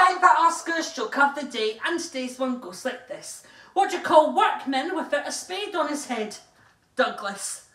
Time for Oscar's joke of the day, and today's one goes like this. What do you call Workman without a spade on his head? Douglas.